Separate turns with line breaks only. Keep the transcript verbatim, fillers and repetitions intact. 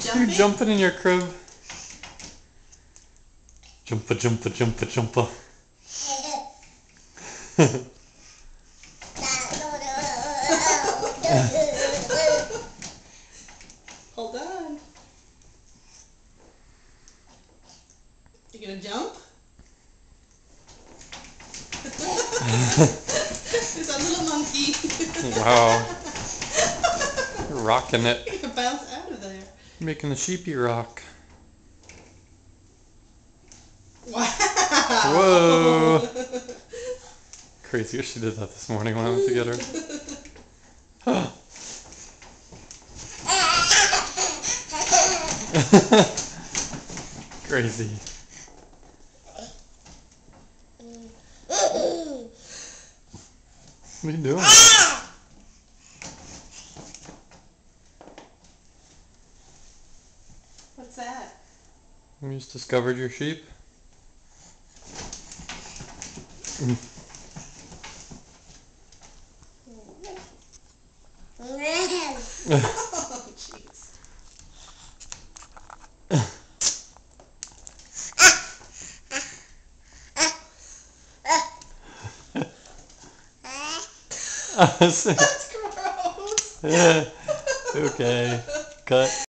jumping?
You're jumping in your crib. Jumpa, jumpa, jumpa, jumpa.
Hold on. You gonna jump? There's a little monkey.
Wow. You're rocking it.
You're gonna bounce out of there.
You're making the sheepy rock.
Wow.
Whoa. Crazy. She did that this morning when I went to get her. Crazy. What are you doing?
What's that?
You just discovered your sheep?
Oh, jeez. That's gross.
Okay. Cut.